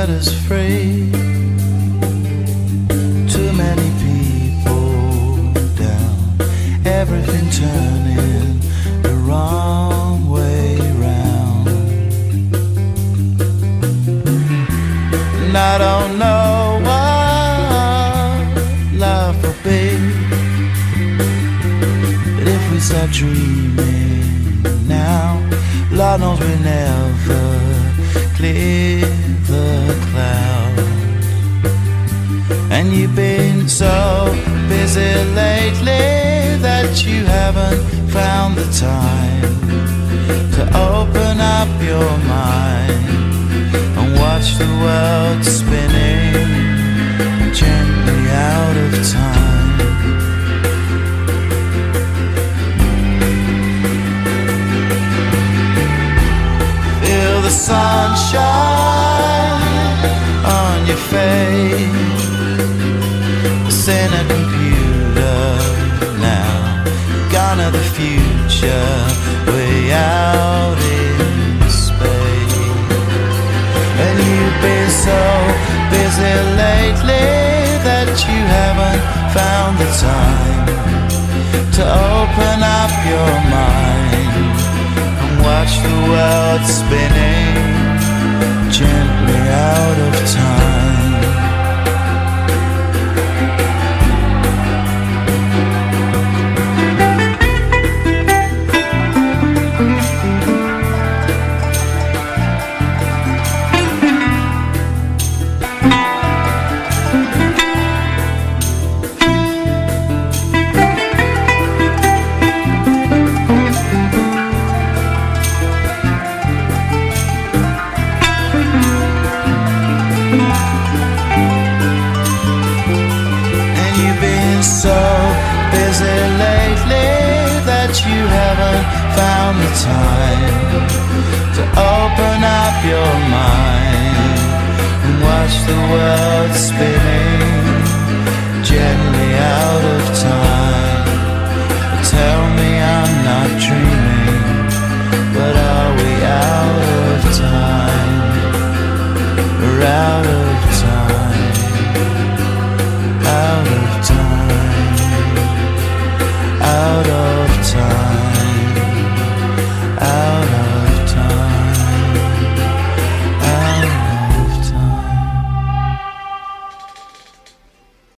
set us free. Too many people down, everything turning the wrong way round. And I don't know what love will be, but if we start dreaming now, Lord knows we never clear the clouds. And you've been so busy lately that you haven't found the time to open up your mind and watch the world spinning gently out of time. Feel the sunshine on your face. It's in a computer now, gone to the future, way out in space. And you've been so busy lately that you haven't found the time to open up your mind and watch the world spinning gently out of time. So busy lately that you haven't found the time to open up your mind and watch the world spinning gently out of time.